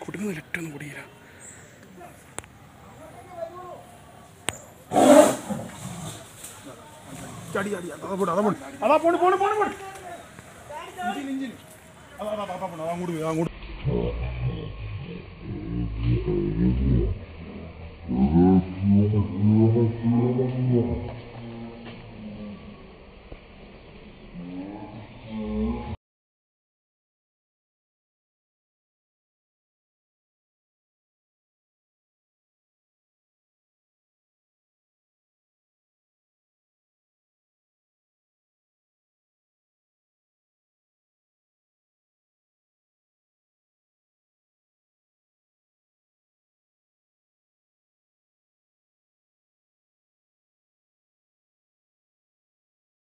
കൊടുക്കുന്ന ലിറ്റൊന്നും കുടിയില്ല. ചടി ചടി അതാ പോണി അതാ പോണി പോണി പോണി പോണി ഇഞ്ചിൻ അതാ പോണ അങ്ങോട്ട്